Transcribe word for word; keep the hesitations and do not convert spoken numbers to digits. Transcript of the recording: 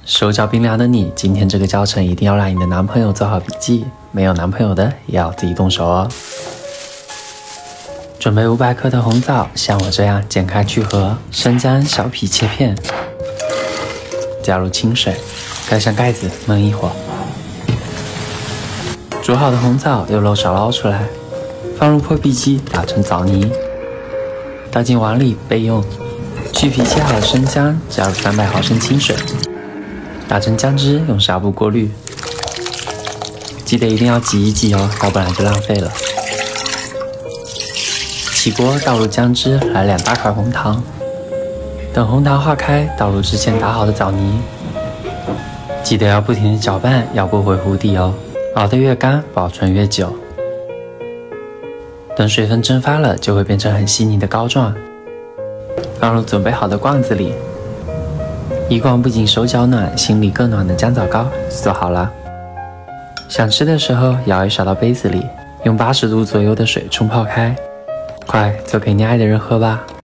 手脚冰凉的你，今天这个教程一定要让你的男朋友做好笔记，没有男朋友的也要自己动手哦。准备五百克的红枣，像我这样剪开去核，生姜小皮切片，加入清水，盖上盖子焖一会儿。煮好的红枣由漏勺捞出来，放入破壁机打成枣泥，倒进碗里备用。去皮切好的生姜，加入三百毫升清水，打成姜汁，用纱布过滤。记得一定要挤一挤哦，要不然就浪费了。起锅倒入姜汁，来两大块红糖。等红糖化开，倒入之前打好的枣泥。记得要不停的搅拌，要不会糊底哦。熬得越干，保存越久。等水分蒸发了，就会变成很细腻的膏状。放入准备好的罐子里，一罐不仅手脚暖，心里更暖的姜枣糕做好了。想吃的时候舀一勺到杯子里，用八十度左右的水冲泡开，快就给你爱的人喝吧。